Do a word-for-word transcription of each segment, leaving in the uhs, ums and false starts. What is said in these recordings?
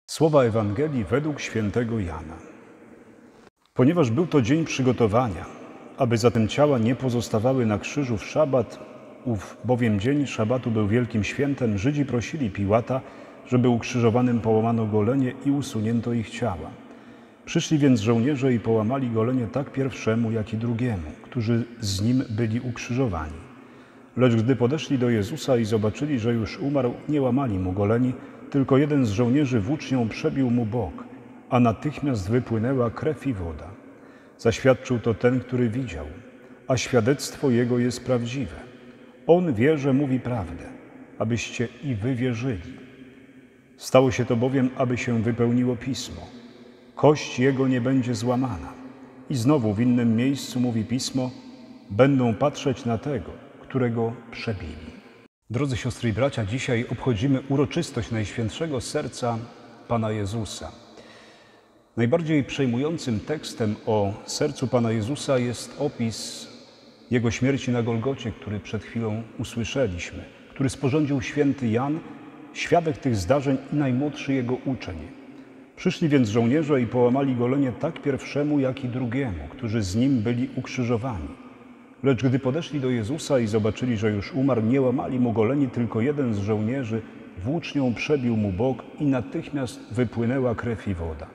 Słowa Ewangelii według świętego Jana. Ponieważ był to dzień przygotowania, aby zatem ciała nie pozostawały na krzyżu w szabat, ów bowiem dzień szabatu był wielkim świętem, Żydzi prosili Piłata, żeby ukrzyżowanym połamano golenie i usunięto ich ciała. Przyszli więc żołnierze i połamali golenie tak pierwszemu, jak i drugiemu, którzy z nim byli ukrzyżowani. Lecz gdy podeszli do Jezusa i zobaczyli, że już umarł, nie łamali mu goleni, tylko jeden z żołnierzy włócznią przebił mu bok, a natychmiast wypłynęła krew i woda. Zaświadczył to ten, który widział, a świadectwo jego jest prawdziwe. On wie, że mówi prawdę, abyście i wy wierzyli. Stało się to bowiem, aby się wypełniło Pismo. Kość jego nie będzie złamana. I znowu w innym miejscu mówi Pismo, będą patrzeć na tego, którego przebili. Drodzy siostry i bracia, dzisiaj obchodzimy uroczystość Najświętszego Serca Pana Jezusa. Najbardziej przejmującym tekstem o sercu Pana Jezusa jest opis Jego śmierci na Golgocie, który przed chwilą usłyszeliśmy, który sporządził święty Jan, świadek tych zdarzeń i najmłodszy Jego uczeń. Przyszli więc żołnierze i połamali golenie tak pierwszemu, jak i drugiemu, którzy z nim byli ukrzyżowani. Lecz gdy podeszli do Jezusa i zobaczyli, że już umarł, nie łamali mu goleni, tylko jeden z żołnierzy włócznią przebił mu bok i natychmiast wypłynęła krew i woda.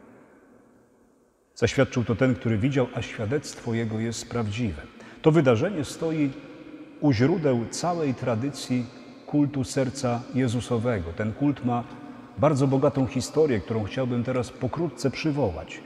Zaświadczył to ten, który widział, a świadectwo jego jest prawdziwe. To wydarzenie stoi u źródeł całej tradycji kultu serca Jezusowego. Ten kult ma bardzo bogatą historię, którą chciałbym teraz pokrótce przywołać.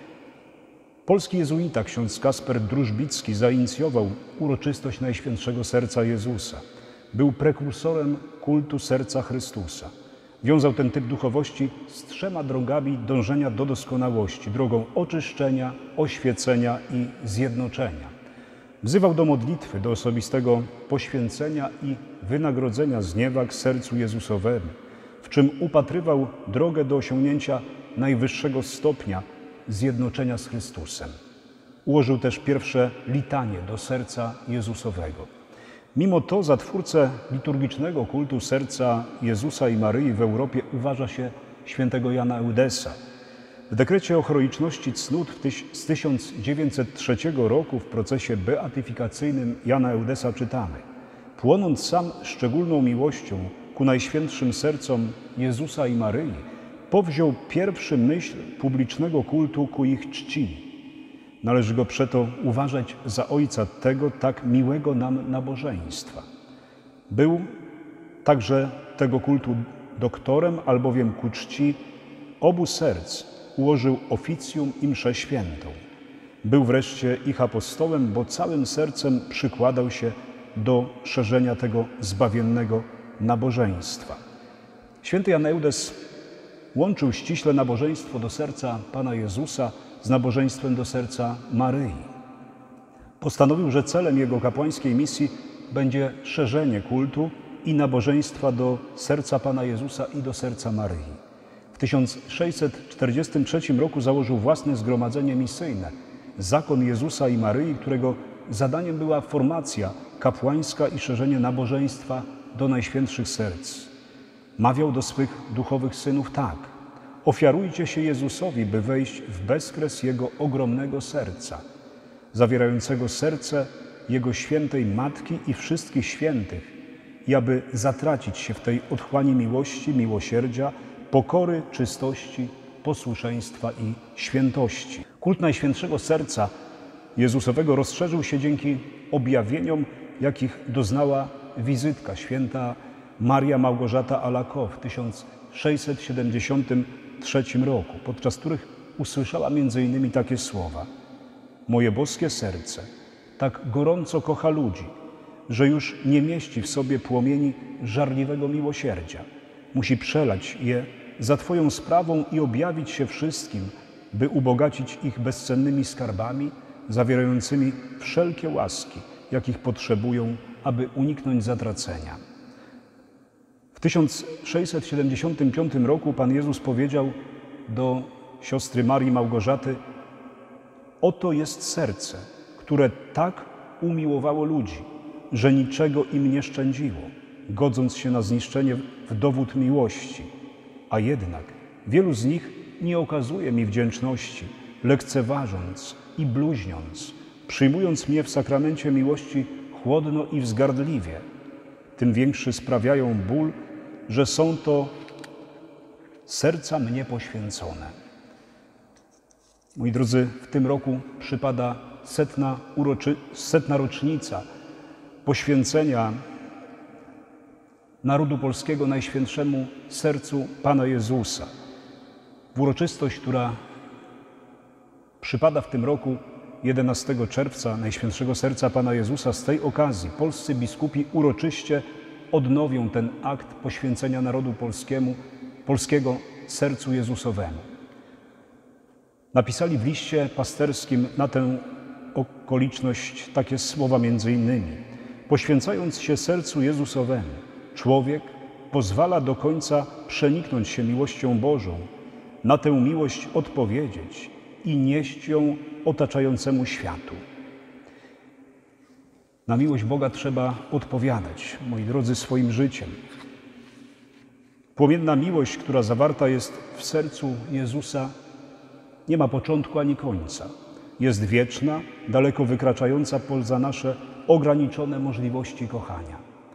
Polski jezuita, ksiądz Kasper Drużbicki, zainicjował uroczystość Najświętszego Serca Jezusa. Był prekursorem kultu serca Chrystusa. Wiązał ten typ duchowości z trzema drogami dążenia do doskonałości. Drogą oczyszczenia, oświecenia i zjednoczenia. Wzywał do modlitwy, do osobistego poświęcenia i wynagrodzenia zniewag sercu Jezusowemu, w czym upatrywał drogę do osiągnięcia najwyższego stopnia zjednoczenia z Chrystusem. Ułożył też pierwsze litanie do serca Jezusowego. Mimo to za twórcę liturgicznego kultu serca Jezusa i Maryi w Europie uważa się świętego Jana Eudesa. W dekrecie o heroiczności cnót z tysiąc dziewięćset trzeciego roku w procesie beatyfikacyjnym Jana Eudesa czytamy: płonąc sam szczególną miłością ku najświętszym sercom Jezusa i Maryi, powziął pierwszy myśl publicznego kultu ku ich czci. Należy go przeto uważać za ojca tego tak miłego nam nabożeństwa. Był także tego kultu doktorem, albowiem ku czci obu serc ułożył oficjum i mszę świętą. Był wreszcie ich apostołem, bo całym sercem przykładał się do szerzenia tego zbawiennego nabożeństwa. Święty Jan Eudes łączył ściśle nabożeństwo do serca Pana Jezusa z nabożeństwem do serca Maryi. Postanowił, że celem jego kapłańskiej misji będzie szerzenie kultu i nabożeństwa do serca Pana Jezusa i do serca Maryi. W tysiąc sześćset czterdziestym trzecim roku założył własne zgromadzenie misyjne, Zakon Jezusa i Maryi, którego zadaniem była formacja kapłańska i szerzenie nabożeństwa do najświętszych serc. Mawiał do swych duchowych synów tak: ofiarujcie się Jezusowi, by wejść w bezkres Jego ogromnego serca, zawierającego serce Jego świętej Matki i wszystkich świętych, i aby zatracić się w tej otchłani miłości, miłosierdzia, pokory, czystości, posłuszeństwa i świętości. Kult Najświętszego Serca Jezusowego rozszerzył się dzięki objawieniom, jakich doznała wizytka święta Maria Małgorzata Alacoque w tysiąc sześćset siedemdziesiątym trzecim roku, podczas których usłyszała między innymi takie słowa: moje boskie serce tak gorąco kocha ludzi, że już nie mieści w sobie płomieni żarliwego miłosierdzia. Musi przelać je za Twoją sprawą i objawić się wszystkim, by ubogacić ich bezcennymi skarbami, zawierającymi wszelkie łaski, jakich potrzebują, aby uniknąć zatracenia. W tysiąc sześćset siedemdziesiątym piątym roku Pan Jezus powiedział do siostry Marii Małgorzaty: oto jest serce, które tak umiłowało ludzi, że niczego im nie szczędziło, godząc się na zniszczenie w dowód miłości, a jednak Wielu z nich nie okazuje mi wdzięczności, lekceważąc i bluźniąc, przyjmując mnie w sakramencie miłości chłodno i wzgardliwie. Tym większy sprawiają ból, że są to serca mnie poświęcone. Moi drodzy, w tym roku przypada setna, uroczy, setna rocznica poświęcenia narodu polskiego Najświętszemu Sercu Pana Jezusa. W uroczystość, która przypada w tym roku jedenastego czerwca Najświętszego Serca Pana Jezusa, z tej okazji polscy biskupi uroczyście odnowią ten akt poświęcenia narodu polskiemu, polskiego Sercu Jezusowemu. Napisali w liście pasterskim na tę okoliczność takie słowa między innymi: poświęcając się Sercu Jezusowemu, człowiek pozwala do końca przeniknąć się miłością Bożą, na tę miłość odpowiedzieć i nieść ją otaczającemu światu. Na miłość Boga trzeba odpowiadać, moi drodzy, swoim życiem. Płomienna miłość, która zawarta jest w sercu Jezusa, nie ma początku ani końca. Jest wieczna, daleko wykraczająca poza nasze ograniczone możliwości kochania.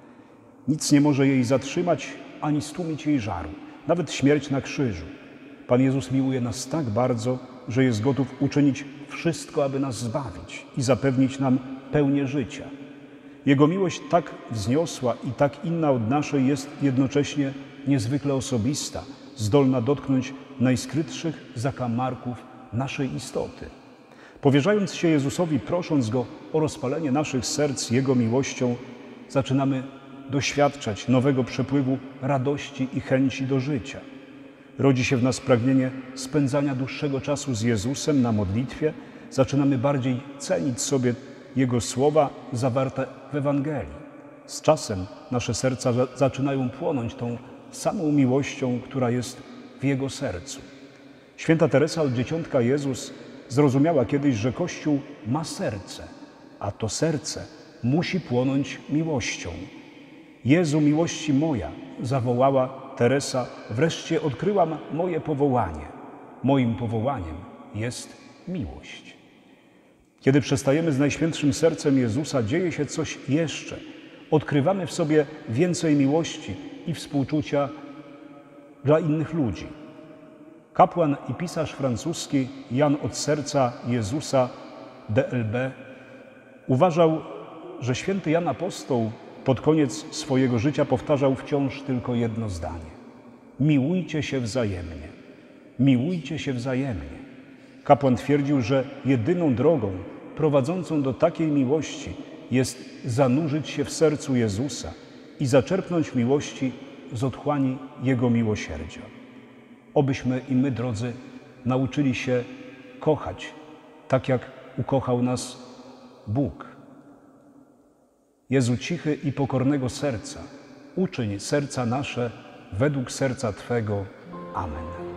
Nic nie może jej zatrzymać ani stłumić jej żaru, nawet śmierć na krzyżu. Pan Jezus miłuje nas tak bardzo, że jest gotów uczynić wszystko, aby nas zbawić i zapewnić nam pełnię życia. Jego miłość tak wzniosła i tak inna od naszej jest jednocześnie niezwykle osobista, zdolna dotknąć najskrytszych zakamarków naszej istoty. Powierzając się Jezusowi, prosząc Go o rozpalenie naszych serc Jego miłością, zaczynamy doświadczać nowego przepływu radości i chęci do życia. Rodzi się w nas pragnienie spędzania dłuższego czasu z Jezusem na modlitwie. Zaczynamy bardziej cenić sobie Jego słowa zawarte w Ewangelii. Z czasem nasze serca zaczynają płonąć tą samą miłością, która jest w Jego sercu. Święta Teresa od Dzieciątka Jezus zrozumiała kiedyś, że Kościół ma serce, a to serce musi płonąć miłością. Jezu, miłości moja, zawołała Teresa, wreszcie odkryłam moje powołanie. Moim powołaniem jest miłość. Kiedy przestajemy z Najświętszym Sercem Jezusa, dzieje się coś jeszcze. Odkrywamy w sobie więcej miłości i współczucia dla innych ludzi. Kapłan i pisarz francuski Jan od Serca Jezusa D L B uważał, że święty Jan Apostoł pod koniec swojego życia powtarzał wciąż tylko jedno zdanie: miłujcie się wzajemnie, miłujcie się wzajemnie. Kapłan twierdził, że jedyną drogą prowadzącą do takiej miłości jest zanurzyć się w sercu Jezusa i zaczerpnąć miłości z otchłani Jego miłosierdzia. Obyśmy i my, drodzy, nauczyli się kochać tak, jak ukochał nas Bóg. Jezu cichy i pokornego serca, uczyń serca nasze według serca Twego. Amen.